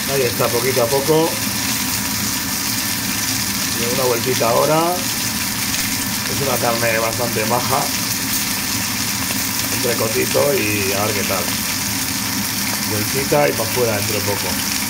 Ahí está, poquito a poco. Y una vueltita ahora. Es una carne bastante maja. Entre cotito y a ver qué tal. Vueltita y para afuera dentro de poco.